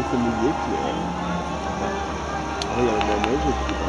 mouillé, puis après il y a la mayonnaise et puis